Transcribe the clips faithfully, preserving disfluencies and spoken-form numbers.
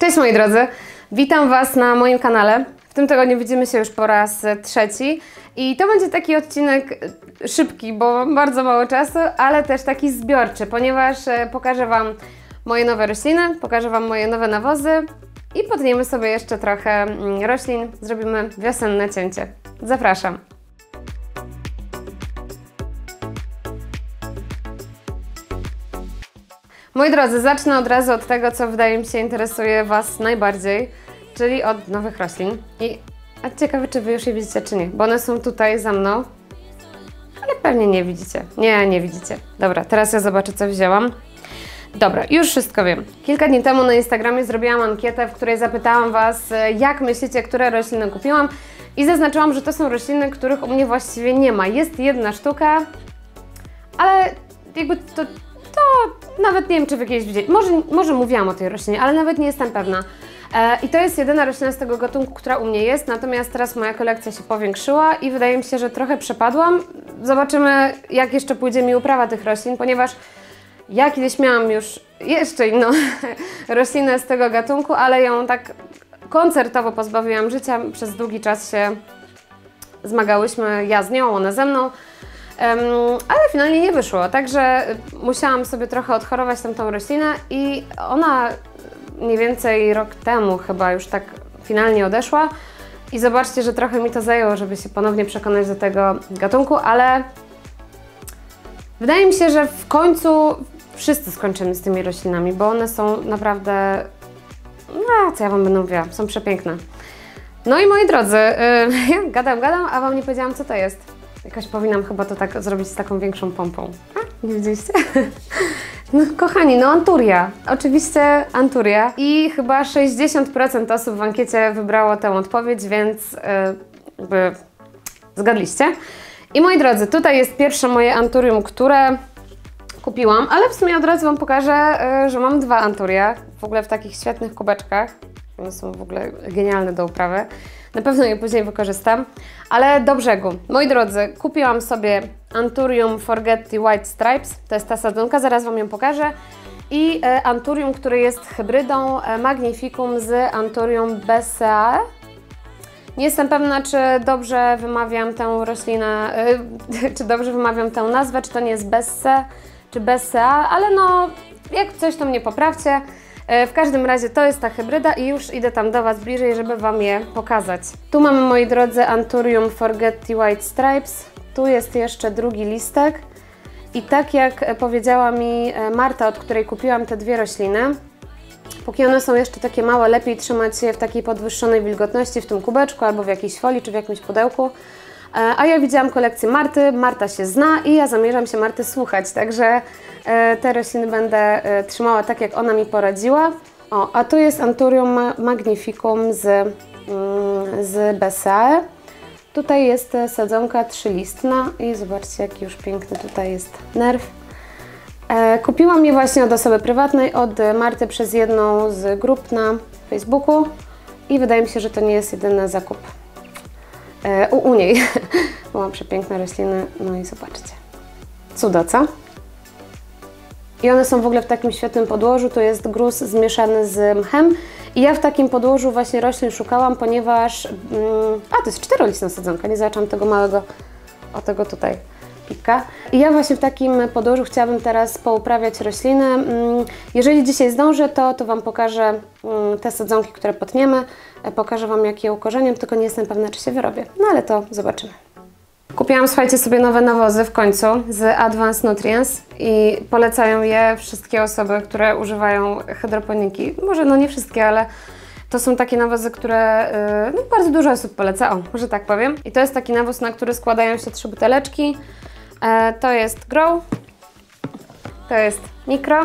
Cześć moi drodzy, witam Was na moim kanale. W tym tygodniu widzimy się już po raz trzeci i to będzie taki odcinek szybki, bo mam bardzo mało czasu, ale też taki zbiorczy, ponieważ pokażę Wam moje nowe rośliny, pokażę Wam moje nowe nawozy i potniemy sobie jeszcze trochę roślin, zrobimy wiosenne cięcie. Zapraszam! Moi drodzy, zacznę od razu od tego, co wydaje mi się interesuje Was najbardziej, czyli od nowych roślin. I a ciekawe, czy Wy już je widzicie, czy nie, bo one są tutaj za mną, ale pewnie nie widzicie. Nie, nie widzicie. Dobra, teraz ja zobaczę, co wzięłam. Dobra, już wszystko wiem. Kilka dni temu na Instagramie zrobiłam ankietę, w której zapytałam Was, jak myślicie, które rośliny kupiłam i zaznaczyłam, że to są rośliny, których u mnie właściwie nie ma. Jest jedna sztuka, ale jakby to... To nawet nie wiem, czy Wy kiedyś widzieli. Może, może mówiłam o tej roślinie, ale nawet nie jestem pewna. E, I to jest jedyna roślina z tego gatunku, która u mnie jest, natomiast teraz moja kolekcja się powiększyła i wydaje mi się, że trochę przepadłam. Zobaczymy, jak jeszcze pójdzie mi uprawa tych roślin, ponieważ ja kiedyś miałam już jeszcze inną roślinę z tego gatunku, ale ją tak koncertowo pozbawiłam życia. Przez długi czas się zmagałyśmy, ja z nią, ona ze mną. Um, ale finalnie nie wyszło, także musiałam sobie trochę odchorować tamtą roślinę i ona mniej więcej rok temu chyba już tak finalnie odeszła i zobaczcie, że trochę mi to zajęło, żeby się ponownie przekonać do tego gatunku, ale wydaje mi się, że w końcu wszyscy skończymy z tymi roślinami, bo one są naprawdę, no co ja Wam będę mówiła, są przepiękne. No i moi drodzy, yy, ja gadam, gadam, a Wam nie powiedziałam, co to jest. Jakoś powinnam chyba to tak zrobić z taką większą pompą. A, nie widzieliście? No kochani, no Anturia. Oczywiście Anturia. I chyba sześćdziesiąt procent osób w ankiecie wybrało tę odpowiedź, więc yy, jakby zgadliście. I moi drodzy, tutaj jest pierwsze moje Anturium, które kupiłam, ale w sumie od razu Wam pokażę, yy, że mam dwa Anturia. W ogóle w takich świetnych kubeczkach. One są w ogóle genialne do uprawy. Na pewno je później wykorzystam, ale do brzegu. Moi drodzy, kupiłam sobie Anturium Forget White Stripes, to jest ta sadzonka, zaraz Wam ją pokażę. I e, Anturium, który jest hybrydą e, Magnificum z Anturium Besseae. Nie jestem pewna, czy dobrze wymawiam tę roślinę, e, czy dobrze wymawiam tę nazwę, czy to nie jest Besse, czy Besseae, ale no, jak coś, to mnie poprawcie. W każdym razie to jest ta hybryda i już idę tam do Was bliżej, żeby Wam je pokazać. Tu mamy, moi drodzy, Anturium Forget White Stripes. Tu jest jeszcze drugi listek. I tak jak powiedziała mi Marta, od której kupiłam te dwie rośliny, póki one są jeszcze takie małe, lepiej trzymać je w takiej podwyższonej wilgotności w tym kubeczku albo w jakiejś folii czy w jakimś pudełku. A ja widziałam kolekcję Marty, Marta się zna i ja zamierzam się Marty słuchać, także te rośliny będę trzymała tak, jak ona mi poradziła. O, a tu jest Anturium Magnificum z, z Besseae. Tutaj jest sadzonka trzylistna i zobaczcie, jaki już piękny tutaj jest nerw. Kupiłam je właśnie od osoby prywatnej, od Marty przez jedną z grup na Facebooku i wydaje mi się, że to nie jest jedyny zakup U, u niej, bo mam przepiękne rośliny, no i zobaczcie, cudo, co? I one są w ogóle w takim świetnym podłożu, to jest gruz zmieszany z mchem i ja w takim podłożu właśnie roślin szukałam, ponieważ, mm, a to jest czterolistna sadzonka, nie zobaczyłam tego małego, o tego tutaj pika. I ja właśnie w takim podłożu chciałabym teraz pouprawiać rośliny. Jeżeli dzisiaj zdążę, to, to Wam pokażę te sadzonki, które potniemy. Pokażę Wam, jak je ukorzeniam, tylko nie jestem pewna, czy się wyrobię. No ale to zobaczymy. Kupiłam, słuchajcie, sobie nowe nawozy w końcu z Advanced Nutrients i polecają je wszystkie osoby, które używają hydroponiki. Może no nie wszystkie, ale to są takie nawozy, które yy, no, bardzo dużo osób poleca, o, może tak powiem. I to jest taki nawóz, na który składają się trzy buteleczki. E, to jest Grow, to jest Micro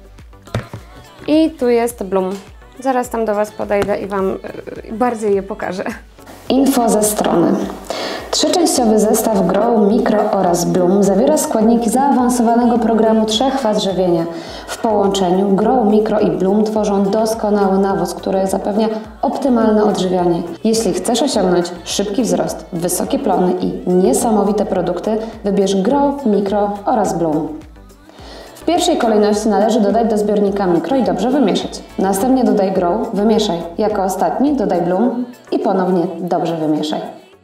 i tu jest Bloom. Zaraz tam do Was podejdę i Wam yy, bardziej je pokażę. Info ze strony. Trzyczęściowy zestaw Grow, Micro oraz Bloom zawiera składniki zaawansowanego programu trzech faz żywienia. W połączeniu Grow, Micro i Bloom tworzą doskonały nawóz, który zapewnia optymalne odżywianie. Jeśli chcesz osiągnąć szybki wzrost, wysokie plony i niesamowite produkty, wybierz Grow, Micro oraz Bloom. pierwszej kolejności należy dodać do zbiornika mikro i dobrze wymieszać. Następnie dodaj grow, wymieszaj. Jako ostatni dodaj bloom i ponownie dobrze wymieszaj.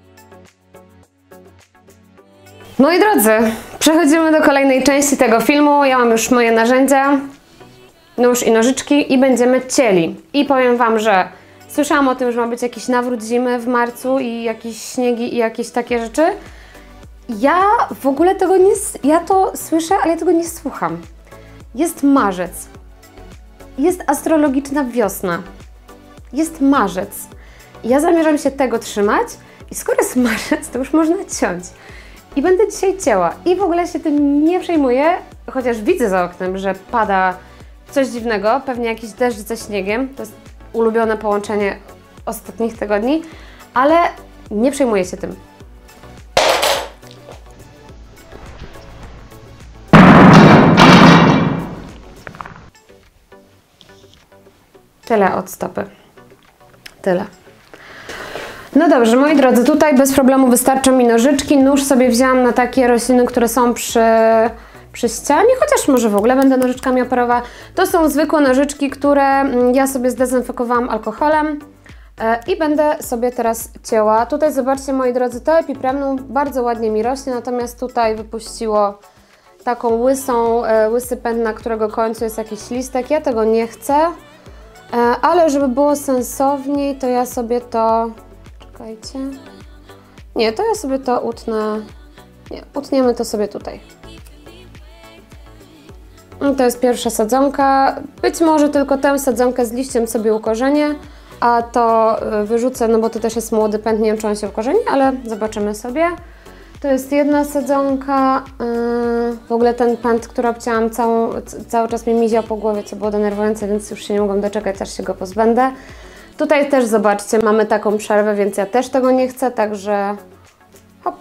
Moi drodzy, przechodzimy do kolejnej części tego filmu. Ja mam już moje narzędzia, nóż i nożyczki i będziemy cieli. I powiem Wam, że słyszałam o tym, że ma być jakiś nawrót zimy w marcu i jakieś śniegi i jakieś takie rzeczy. Ja w ogóle tego nie... Ja to słyszę, ale ja tego nie słucham. Jest marzec. Jest astrologiczna wiosna. Jest marzec. Ja zamierzam się tego trzymać i skoro jest marzec, to już można ciąć. I będę dzisiaj cięła. I w ogóle się tym nie przejmuję, chociaż widzę za oknem, że pada coś dziwnego, pewnie jakiś deszcz ze śniegiem. To jest ulubione połączenie ostatnich tygodni, ale nie przejmuję się tym. Tyle od stopy. Tyle. No dobrze, moi drodzy, tutaj bez problemu wystarczą mi nożyczki. Nóż sobie wzięłam na takie rośliny, które są przy, przy ścianie, chociaż może w ogóle będę nożyczkami operować. To są zwykłe nożyczki, które ja sobie zdezynfekowałam alkoholem e, i będę sobie teraz cięła. Tutaj zobaczcie, moi drodzy, to epipremnum bardzo ładnie mi rośnie, natomiast tutaj wypuściło taką łysą, e, łysy pęd, na którego końcu jest jakiś listek. Ja tego nie chcę, e, ale żeby było sensowniej, to ja sobie to... Czekajcie. Nie, to ja sobie to utnę. Nie, utniemy to sobie tutaj. I to jest pierwsza sadzonka. Być może tylko tę sadzonkę z liściem sobie ukorzenię, a to wyrzucę, no bo to też jest młody pęd, nie wiem, czy on się ukorzeni, ale zobaczymy sobie. To jest jedna sadzonka. W ogóle ten pęd, który obcięłam, całą, cały czas mi miział po głowie, co było denerwujące, więc już się nie mogłam doczekać, aż się go pozbędę. Tutaj też zobaczcie, mamy taką przerwę, więc ja też tego nie chcę, także hop.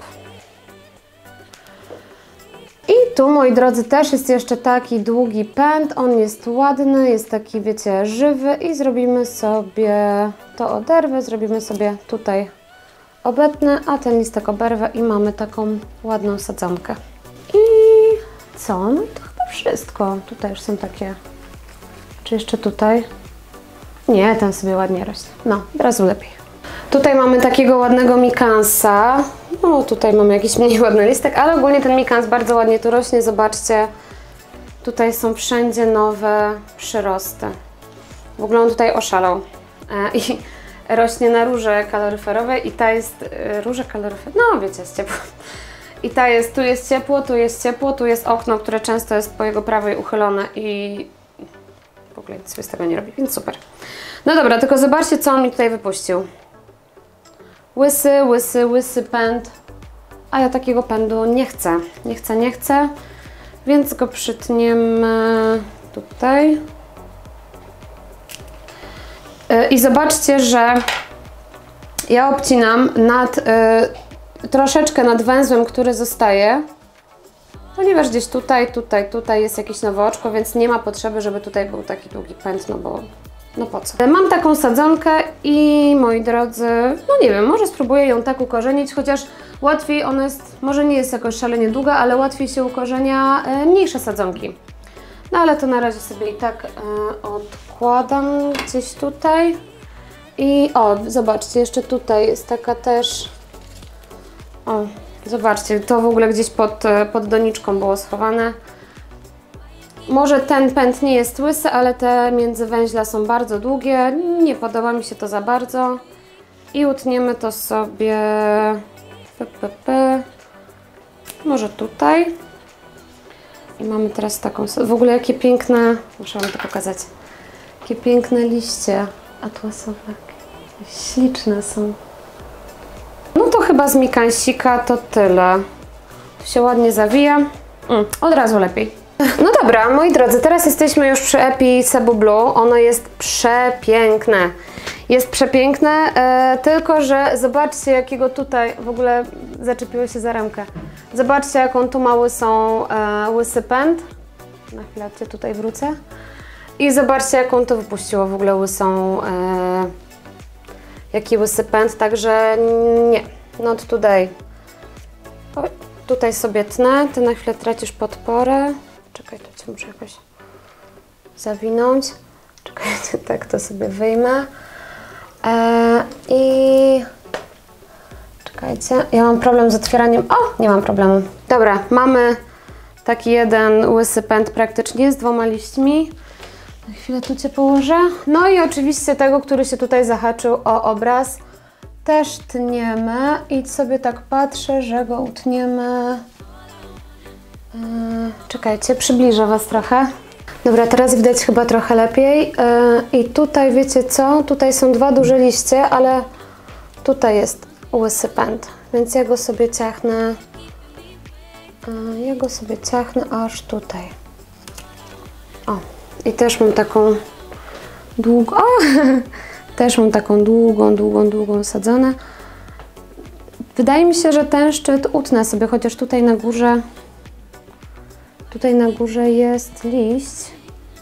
I tu, moi drodzy, też jest jeszcze taki długi pęd, on jest ładny, jest taki, wiecie, żywy i zrobimy sobie, to oderwę, zrobimy sobie tutaj obetnę, a ten listek oberwę i mamy taką ładną sadzonkę. I co? No to chyba wszystko. Tutaj już są takie, czy jeszcze tutaj? Nie, ten sobie ładnie rośnie. No, od razu lepiej. Tutaj mamy takiego ładnego mikansa. No, tutaj mamy jakiś mniej ładny listek, ale ogólnie ten mikans bardzo ładnie tu rośnie. Zobaczcie, tutaj są wszędzie nowe przyrosty. W ogóle on tutaj oszalał. E, I rośnie na róże kaloryferowej i ta jest... E, róże kaloryferowe? No, wiecie, jest ciepło. I ta jest, tu jest ciepło, tu jest ciepło, tu jest okno, które często jest po jego prawej uchylone i... W ogóle nic sobie z tego nie robi, więc super. No dobra, tylko zobaczcie, co on mi tutaj wypuścił. Łysy, łysy, łysy pęd. A ja takiego pędu nie chcę. Nie chcę, nie chcę. Więc go przytniemy tutaj. I zobaczcie, że ja obcinam nad, y, troszeczkę nad węzłem, który zostaje. Ponieważ gdzieś tutaj, tutaj, tutaj jest jakieś nowe oczko, więc nie ma potrzeby, żeby tutaj był taki długi pęd, no bo no po co. Mam taką sadzonkę i moi drodzy, no nie wiem, może spróbuję ją tak ukorzenić, chociaż łatwiej, ona jest, może nie jest jakoś szalenie długa, ale łatwiej się ukorzenia e, mniejsze sadzonki. No ale to na razie sobie i tak e, odkładam gdzieś tutaj. I o, zobaczcie, jeszcze tutaj jest taka też, o, zobaczcie, to w ogóle gdzieś pod, pod doniczką było schowane. Może ten pęd nie jest łysy, ale te międzywęźla są bardzo długie. Nie podoba mi się to za bardzo. I utniemy to sobie... P, p, p. Może tutaj. I mamy teraz taką... W ogóle jakie piękne... Muszę Wam to pokazać. Jakie piękne liście atłasowe. Śliczne są. No to chyba z mikansika to tyle. Tu się ładnie zawija. Mm, od razu lepiej. No dobra, moi drodzy, teraz jesteśmy już przy Epi Cebu Blue. Ono jest przepiękne. Jest przepiękne, e, tylko że zobaczcie, jakiego tutaj w ogóle zaczepiło się za rękę. Zobaczcie, jaką tu ma łysą, e, łysy pęd. Na chwilę cię tutaj wrócę. I zobaczcie, jaką to wypuściło w ogóle łysą, e, jaki łysy pęd, także nie, not today. O, tutaj sobie tnę, ty na chwilę tracisz podporę. czekaj, to cię muszę jakoś zawinąć. Czekajcie, tak to sobie wyjmę. Eee, I... Czekajcie, ja mam problem z otwieraniem. O, nie mam problemu. Dobra, mamy taki jeden łysy pęd praktycznie z dwoma liśćmi. Na chwilę tu cię położę. No i oczywiście tego, który się tutaj zahaczył o obraz, też tniemy. I sobie tak patrzę, że go utniemy. Yy, czekajcie, przybliżę was trochę. Dobra, teraz widać chyba trochę lepiej. Yy, I tutaj wiecie co? Tutaj są dwa duże liście, ale tutaj jest łysy pęd, więc ja go sobie ciachnę. Yy, ja go sobie ciachnę aż tutaj. O, i też mam taką długą. O, też mam taką długą, długą, długą sadzonę. Wydaje mi się, że ten szczyt utnę sobie, chociaż tutaj na górze tutaj na górze jest liść.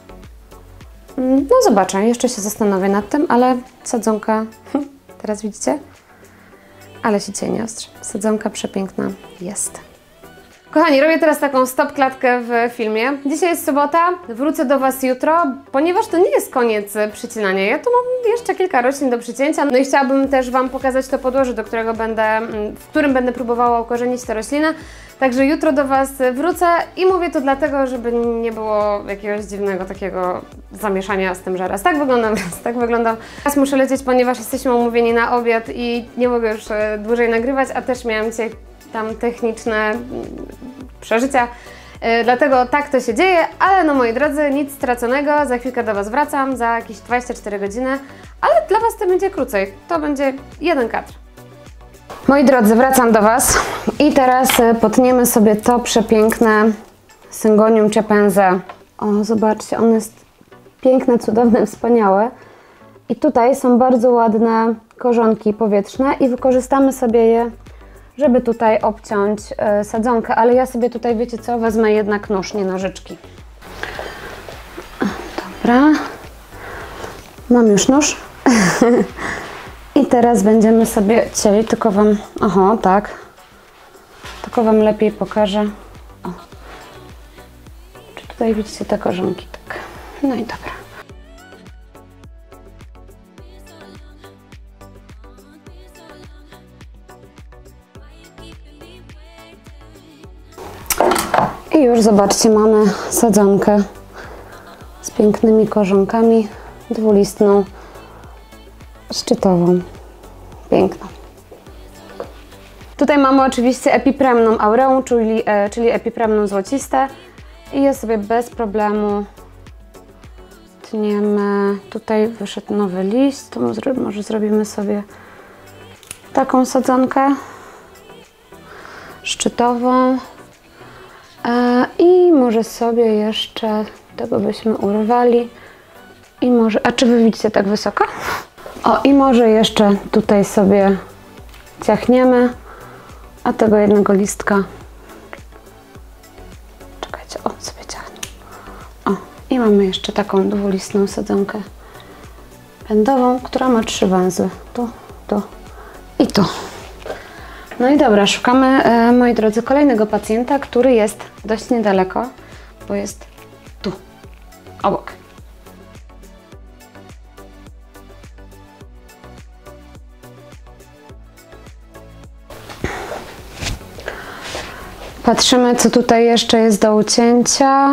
No zobaczę, jeszcze się zastanowię nad tym, ale sadzonka, teraz widzicie? Ale się cienie ostrzy. Sadzonka przepiękna jest. Kochani, robię teraz taką stop klatkę w filmie. Dzisiaj jest sobota, wrócę do Was jutro, ponieważ to nie jest koniec przycinania. Ja tu mam jeszcze kilka roślin do przycięcia. No i chciałabym też Wam pokazać to podłoże, do którego będę, w którym będę próbowała ukorzenić tę roślinę. Także jutro do Was wrócę i mówię to dlatego, żeby nie było jakiegoś dziwnego takiego zamieszania z tym, że raz tak wyglądam, raz tak wyglądam. Teraz muszę lecieć, ponieważ jesteśmy umówieni na obiad i nie mogę już dłużej nagrywać, a też miałam dzisiaj tam techniczne przeżycia, yy, dlatego tak to się dzieje, ale no moi drodzy, nic straconego, za chwilkę do Was wracam, za jakieś dwadzieścia cztery godziny, ale dla Was to będzie krócej, to będzie jeden kadr. Moi drodzy, wracam do Was i teraz potniemy sobie to przepiękne Syngonium Cepense. O, zobaczcie, on jest piękne, cudowne, wspaniałe. I tutaj są bardzo ładne korzonki powietrzne i wykorzystamy sobie je, żeby tutaj obciąć y, sadzonkę, ale ja sobie tutaj, wiecie co, wezmę jednak nóż, nie nożyczki. Dobra. Mam już nóż. I teraz będziemy sobie cieli, tylko Wam, oho, tak, tylko Wam lepiej pokażę. O. Czy tutaj widzicie te korzonki? Tak. No i dobra. I już zobaczcie, mamy sadzonkę z pięknymi korzonkami, dwulistną, szczytową. Piękna. Tutaj mamy oczywiście Epipremnum aureum, czyli, e, czyli Epipremnum złociste i je sobie bez problemu tniemy. Tutaj wyszedł nowy liść, to może zrobimy sobie taką sadzonkę szczytową. I może sobie jeszcze tego byśmy urwali i może, a czy Wy widzicie tak wysoko? O, i może jeszcze tutaj sobie ciachniemy, a tego jednego listka, czekajcie, o, sobie ciachnę. O, i mamy jeszcze taką dwulistną sadzonkę pędową, która ma trzy węzły, tu, tu i tu. No i dobra, szukamy, e, moi drodzy, kolejnego pacjenta, który jest dość niedaleko, bo jest tu, obok. Patrzymy, co tutaj jeszcze jest do ucięcia.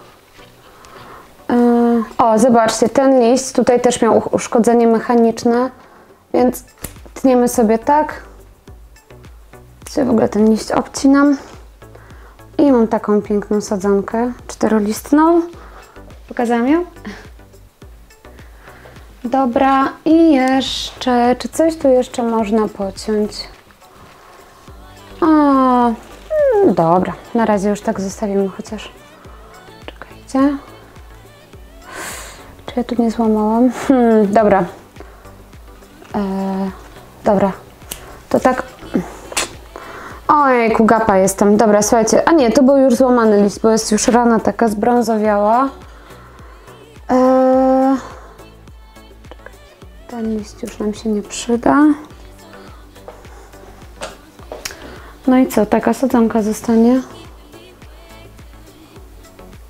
Yy, o, zobaczcie, ten liść tutaj też miał uszkodzenie mechaniczne, więc tniemy sobie tak. Dzisiaj w ogóle ten liść obcinam. I mam taką piękną sadzonkę, czterolistną. Pokazałam ją? Dobra, i jeszcze, czy coś tu jeszcze można pociąć? O, hmm, dobra, na razie już tak zostawimy chociaż. Czekajcie. Czy ja tu nie złamałam? Hmm, dobra. Eee, dobra, to tak... Ojejku, gapa jestem. Dobra, słuchajcie, a nie, to był już złamany liść, bo jest już rana taka zbrązowiała. Eee, ten liść już nam się nie przyda. No i co, taka sadzonka zostanie.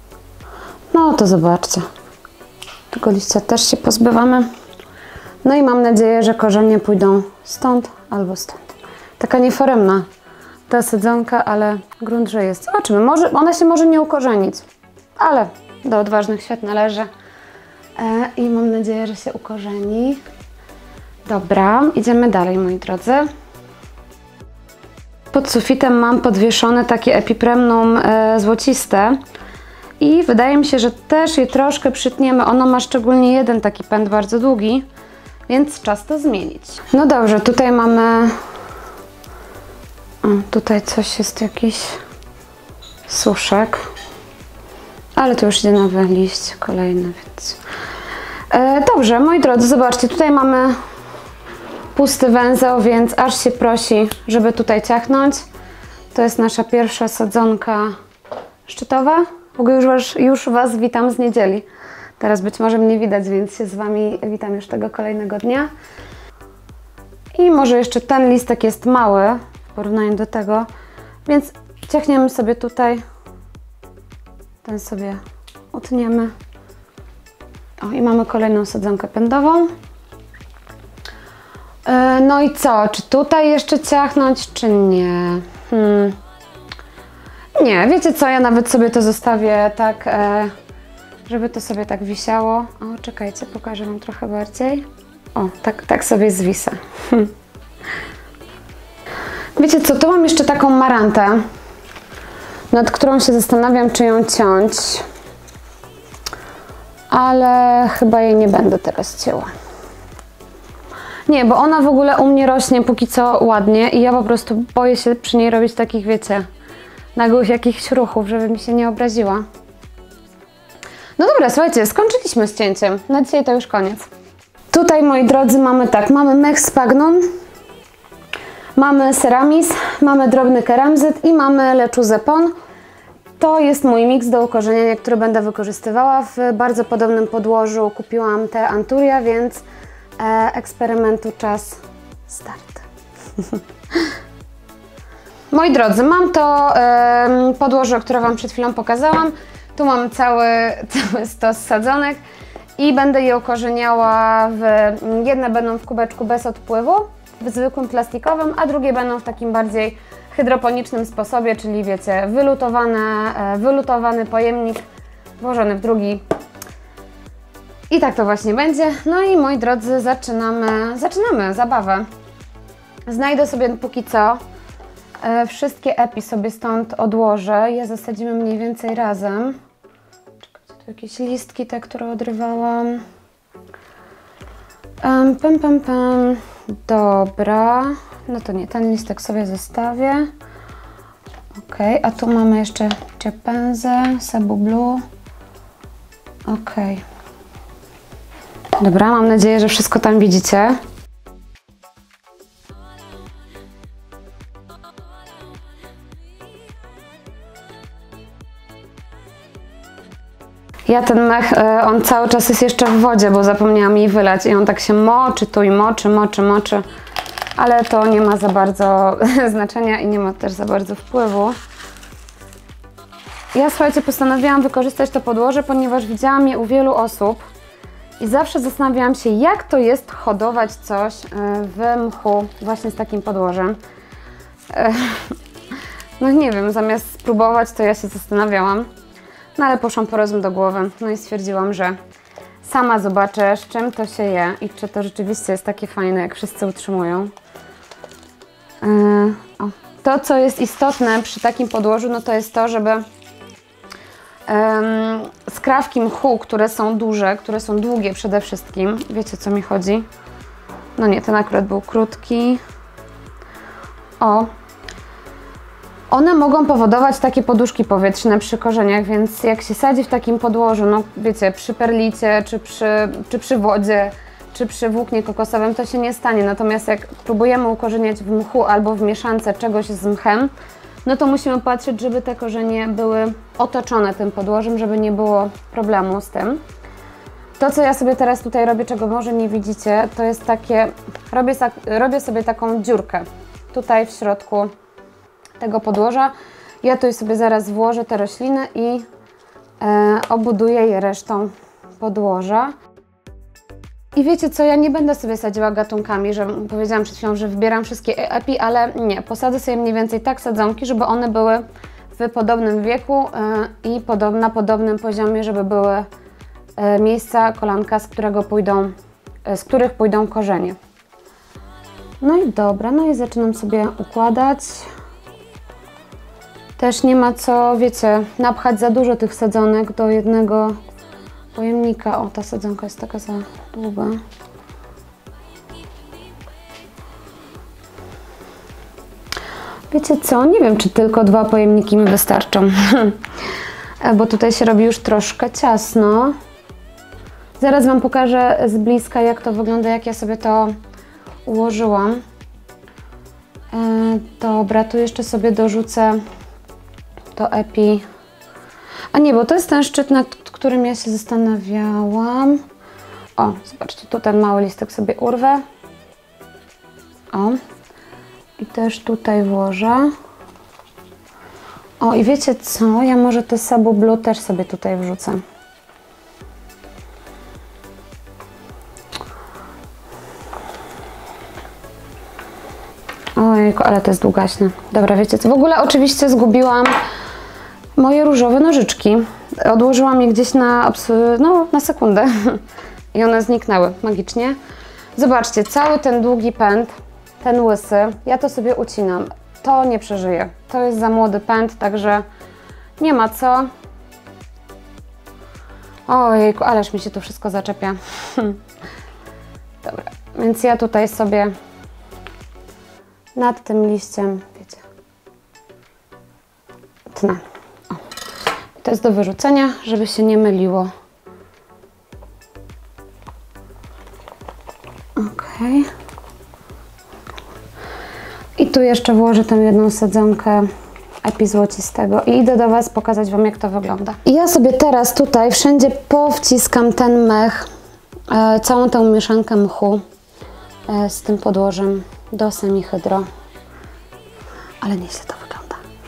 to zobaczcie. Tego liścia też się pozbywamy. No i mam nadzieję, że korzenie pójdą stąd albo stąd. Taka nieforemna ta sadzonka, ale grunt, że jest. Zobaczymy, może, ona się może nie ukorzenić, ale do odważnych świat należy. E, I mam nadzieję, że się ukorzeni. Dobra, idziemy dalej, moi drodzy. Pod sufitem mam podwieszone takie epipremnum e, złociste i wydaje mi się, że też je troszkę przytniemy. Ono ma szczególnie jeden taki pęd bardzo długi, więc czas to zmienić. No dobrze, tutaj mamy... O, tutaj coś jest, jakiś suszek, ale to już idzie nowy liść, kolejny, więc... E, dobrze, moi drodzy, zobaczcie, tutaj mamy pusty węzeł, więc aż się prosi, żeby tutaj ciachnąć. To jest nasza pierwsza sadzonka szczytowa. W ogóle już was, już Was witam z niedzieli. Teraz być może mnie widać, więc się z Wami witam już tego kolejnego dnia. I może jeszcze ten listek jest mały w porównaniu do tego, więc ciachniemy sobie tutaj. Ten sobie utniemy. O, i mamy kolejną sadzonkę pędową. No i co? Czy tutaj jeszcze ciachnąć, czy nie? Hmm. Nie, wiecie co? Ja nawet sobie to zostawię tak, e, żeby to sobie tak wisiało. O, czekajcie, pokażę Wam trochę bardziej. O, tak, tak sobie zwisa. Hm. Wiecie co? Tu mam jeszcze taką marantę, nad którą się zastanawiam, czy ją ciąć. Ale chyba jej nie będę teraz cięła. Nie, bo ona w ogóle u mnie rośnie póki co ładnie i ja po prostu boję się przy niej robić takich, wiecie, nagłych jakichś ruchów, żeby mi się nie obraziła. No dobra, słuchajcie, skończyliśmy z cięciem. Na dzisiaj to już koniec. Tutaj, moi drodzy, mamy tak, mamy mech sphagnum, mamy ceramis, mamy drobny keramzyt i mamy leczuzę pon. To jest mój miks do ukorzeniania, który będę wykorzystywała. W bardzo podobnym podłożu kupiłam te Anturia, więc e, eksperymentu czas start. Moi drodzy, mam to e, podłoże, które Wam przed chwilą pokazałam. Tu mam cały, cały stos sadzonek i będę je ukorzeniała. W, jedne będą w kubeczku bez odpływu, w zwykłym plastikowym, a drugie będą w takim bardziej hydroponicznym sposobie, czyli wiecie, wylutowane, wylutowany pojemnik włożony w drugi. I tak to właśnie będzie. No i moi drodzy, zaczynamy, zaczynamy zabawę. Znajdę sobie póki co e, wszystkie epi sobie stąd odłożę. Je zasadzimy mniej więcej razem. Czekajcie, tu jakieś listki te, które odrywałam. Um, pam, pam, pam. Dobra. No to nie, ten listek sobie zostawię. Ok, a tu mamy jeszcze Chepenzę, Cebu Blue. Ok. Dobra, mam nadzieję, że wszystko tam widzicie. Ja ten mech, on cały czas jest jeszcze w wodzie, bo zapomniałam jej wylać i on tak się moczy tu i moczy, moczy, moczy. Ale to nie ma za bardzo znaczenia i nie ma też za bardzo wpływu. Ja, słuchajcie, postanowiłam wykorzystać to podłoże, ponieważ widziałam je u wielu osób i zawsze zastanawiałam się, jak to jest hodować coś w mchu właśnie z takim podłożem. No nie wiem, zamiast spróbować, to ja się zastanawiałam, no ale poszłam po rozum do głowy, no i stwierdziłam, że sama zobaczę, z czym to się je i czy to rzeczywiście jest takie fajne, jak wszyscy utrzymują. Yy, o. To, co jest istotne przy takim podłożu, no to jest to, żeby yy, skrawki mchu, które są duże, które są długie przede wszystkim, wiecie, co mi chodzi? No nie, ten akurat był krótki. O. One mogą powodować takie poduszki powietrzne przy korzeniach, więc jak się sadzi w takim podłożu, no wiecie, przy perlicie, czy przy, czy przy wodzie, czy przy włóknie kokosowym, to się nie stanie. Natomiast jak próbujemy ukorzeniać w mchu albo w mieszance czegoś z mchem, no to musimy patrzeć, żeby te korzenie były otoczone tym podłożem, żeby nie było problemu z tym. To, co ja sobie teraz tutaj robię, czego może nie widzicie, to jest takie, robię, robię sobie taką dziurkę tutaj w środku tego podłoża. Ja tu sobie zaraz włożę te rośliny i e, obuduję je resztą podłoża. I wiecie co, ja nie będę sobie sadziła gatunkami, że powiedziałam przed chwilą, że wybieram wszystkie epi, ale nie, posadzę sobie mniej więcej tak sadzonki, żeby one były w podobnym wieku yy, i podob, na podobnym poziomie, żeby były yy, miejsca, kolanka, z którego pójdą, yy, z których pójdą korzenie. No i dobra, no i zaczynam sobie układać. Też nie ma co, wiecie, napchać za dużo tych sadzonek do jednego pojemnika. O, ta sadzonka jest taka za długa. Wiecie co? Nie wiem, czy tylko dwa pojemniki mi wystarczą. Bo tutaj się robi już troszkę ciasno. Zaraz Wam pokażę z bliska, jak to wygląda, jak ja sobie to ułożyłam. E, dobra, tu jeszcze sobie dorzucę to epi. A nie, bo to jest ten szczyt, nad którym ja się zastanawiałam. O, zobaczcie, tu ten mały listek sobie urwę. O. I też tutaj włożę. O, i wiecie co? Ja może te Sabu Blue też sobie tutaj wrzucę. Ojejku, ale to jest długaśne. Dobra, wiecie co? W ogóle oczywiście zgubiłam moje różowe nożyczki. Odłożyłam je gdzieś na, no, na sekundę i one zniknęły magicznie. Zobaczcie, cały ten długi pęd, ten łysy, ja to sobie ucinam. To nie przeżyje. To jest za młody pęd, także nie ma co. Ojejku, ależ mi się tu wszystko zaczepia. Dobra, więc ja tutaj sobie nad tym liściem, wiecie, tnę. O. To jest do wyrzucenia, żeby się nie myliło. Ok. I tu jeszcze włożę tę jedną sadzonkę epi złocistego i idę do Was pokazać Wam, jak to wygląda. I ja sobie teraz tutaj wszędzie powciskam ten mech, e, całą tę mieszankę mchu e, z tym podłożem do semihydro. Ale nieźle to wygląda.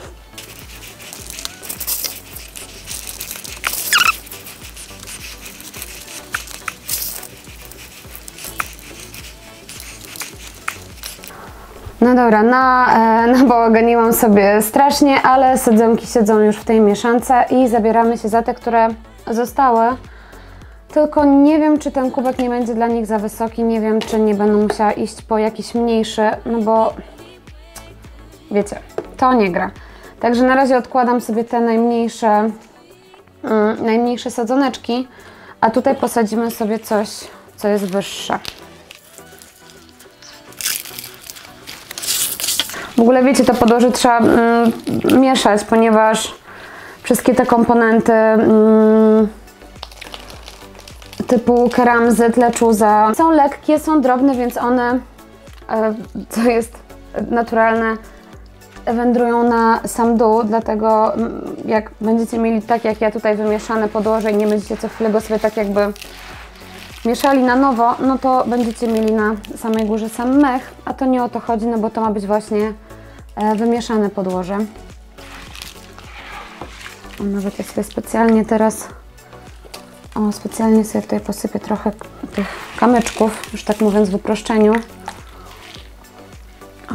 No dobra, na, e, nabałaganiłam sobie strasznie, ale sadzonki siedzą już w tej mieszance i zabieramy się za te, które zostały. Tylko nie wiem, czy ten kubek nie będzie dla nich za wysoki, nie wiem, czy nie będę musiała iść po jakiś mniejszy, no bo wiecie, to nie gra. Także na razie odkładam sobie te najmniejsze, mm, najmniejsze sadzoneczki, a tutaj posadzimy sobie coś, co jest wyższe. W ogóle wiecie, to podłoże trzeba mm, mieszać, ponieważ wszystkie te komponenty mm, typu keramzyt, leczuza są lekkie, są drobne, więc one, e, co jest naturalne, wędrują na sam dół, dlatego jak będziecie mieli tak jak ja tutaj wymieszane podłoże i nie będziecie co chwilę go sobie tak jakby mieszali na nowo, no to będziecie mieli na samej górze sam mech, a to nie o to chodzi, no bo to ma być właśnie e, wymieszane podłoże. O, nawet ja sobie specjalnie teraz, o, specjalnie sobie tutaj posypię trochę tych kamyczków, już tak mówiąc w uproszczeniu. O.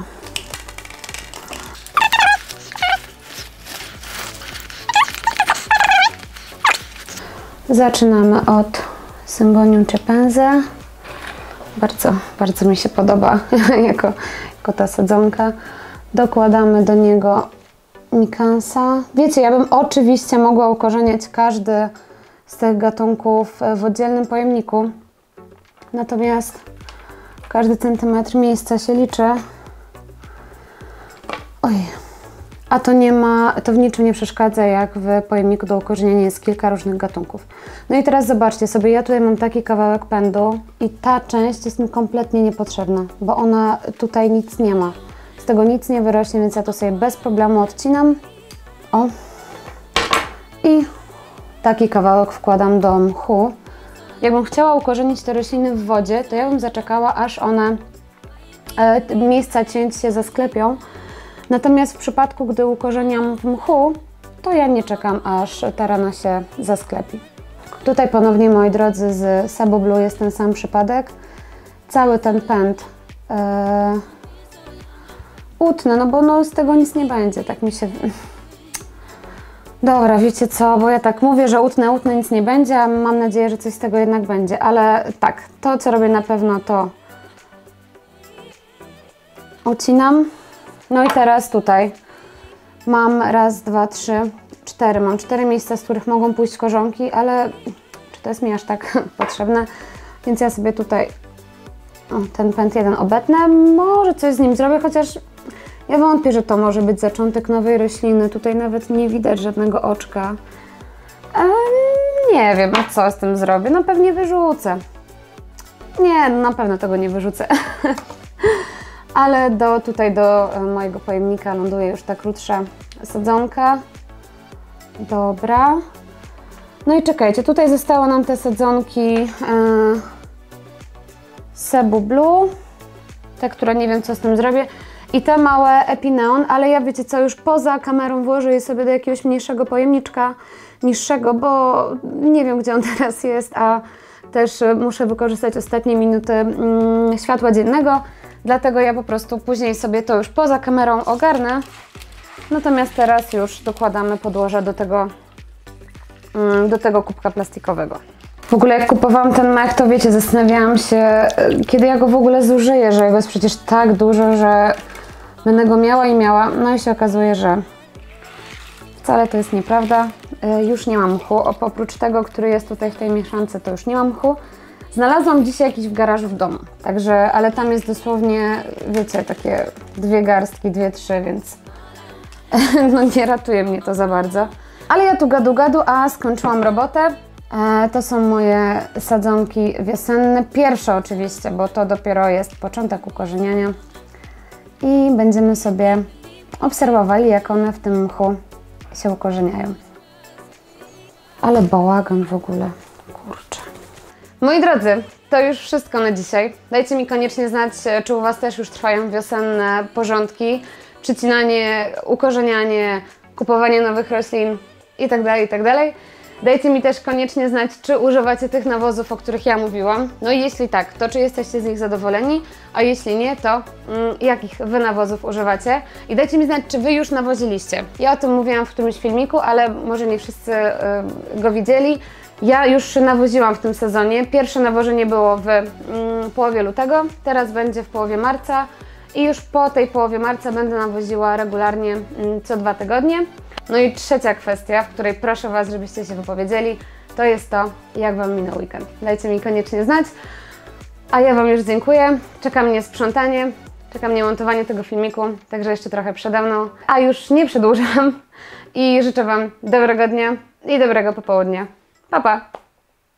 Zaczynamy od Symbonium Ceppense. Bardzo, bardzo mi się podoba jako, jako ta sadzonka. Dokładamy do niego Mikansa. Wiecie, ja bym oczywiście mogła ukorzeniać każdy z tych gatunków w oddzielnym pojemniku. Natomiast każdy centymetr miejsca się liczy. Oj. A to nie ma, to w niczym nie przeszkadza, jak w pojemniku do ukorzenienia jest kilka różnych gatunków. No i teraz zobaczcie sobie, ja tutaj mam taki kawałek pędu i ta część jest mi kompletnie niepotrzebna, bo ona tutaj nic nie ma. Z tego nic nie wyrośnie, więc ja to sobie bez problemu odcinam. O. I taki kawałek wkładam do mchu. Jakbym chciała ukorzenić te rośliny w wodzie, to ja bym zaczekała, aż one, e, miejsca cięć się zasklepią. Natomiast w przypadku, gdy ukorzeniam w mchu, to ja nie czekam, aż ta rana się zasklepi. Tutaj ponownie, moi drodzy, z Sabo Blue jest ten sam przypadek. Cały ten pęd yy, utnę, no bo no, z tego nic nie będzie, tak mi się... Dobra, wiecie co, bo ja tak mówię, że utnę, utnę, nic nie będzie, a mam nadzieję, że coś z tego jednak będzie, ale tak, to co robię na pewno to ucinam. No i teraz tutaj mam raz, dwa, trzy, cztery, mam cztery miejsca, z których mogą pójść korzonki, ale czy to jest mi aż tak potrzebne, więc ja sobie tutaj o, ten pęd jeden obetnę, może coś z nim zrobię, chociaż ja wątpię, że to może być zaczątek nowej rośliny. Tutaj nawet nie widać żadnego oczka. Eee, nie wiem, a co z tym zrobię? No pewnie wyrzucę. Nie, no na pewno tego nie wyrzucę. Ale do, tutaj do mojego pojemnika ląduje już ta krótsza sadzonka. Dobra. No i czekajcie, tutaj zostały nam te sadzonki eee, Sabo Blue. Te, które nie wiem, co z tym zrobię. I te małe Epineon, ale ja wiecie co, już poza kamerą włożę je sobie do jakiegoś mniejszego pojemniczka, niższego, bo nie wiem, gdzie on teraz jest, a też muszę wykorzystać ostatnie minuty mm, światła dziennego, dlatego ja po prostu później sobie to już poza kamerą ogarnę. Natomiast teraz już dokładamy podłoże do tego, mm, do tego kubka plastikowego. W ogóle jak kupowałam ten mek, to wiecie, zastanawiałam się, kiedy ja go w ogóle zużyję, że jego jest przecież tak dużo, że będę go miała i miała. No i się okazuje, że wcale to jest nieprawda. Już nie mam mchu. Oprócz tego, który jest tutaj w tej mieszance, to już nie mam mchu. Znalazłam dzisiaj jakiś w garażu w domu, także, ale tam jest dosłownie, wiecie, takie dwie garstki, dwie, trzy, więc no nie ratuje mnie to za bardzo. Ale ja tu gadu gadu, a skończyłam robotę. E, to są moje sadzonki wiosenne. Pierwsze oczywiście, bo to dopiero jest początek ukorzeniania. I będziemy sobie obserwowali, jak one w tym mchu się ukorzeniają. Ale bałagan w ogóle, kurczę. Moi drodzy, to już wszystko na dzisiaj. Dajcie mi koniecznie znać, czy u Was też już trwają wiosenne porządki, przycinanie, ukorzenianie, kupowanie nowych roślin itd., itd. Dajcie mi też koniecznie znać, czy używacie tych nawozów, o których ja mówiłam. No i jeśli tak, to czy jesteście z nich zadowoleni, a jeśli nie, to mm, jakich Wy nawozów używacie. I dajcie mi znać, czy Wy już nawoziliście. Ja o tym mówiłam w którymś filmiku, ale może nie wszyscy y, go widzieli. Ja już nawoziłam w tym sezonie. Pierwsze nawożenie było w mm, połowie lutego, teraz będzie w połowie marca i już po tej połowie marca będę nawoziła regularnie mm, co dwa tygodnie. No i trzecia kwestia, w której proszę Was, żebyście się wypowiedzieli, to jest to, jak Wam minął weekend. Dajcie mi koniecznie znać, a ja Wam już dziękuję. Czeka mnie sprzątanie, czeka mnie montowanie tego filmiku, także jeszcze trochę przede mną, a już nie przedłużam i życzę Wam dobrego dnia i dobrego popołudnia. Pa, pa!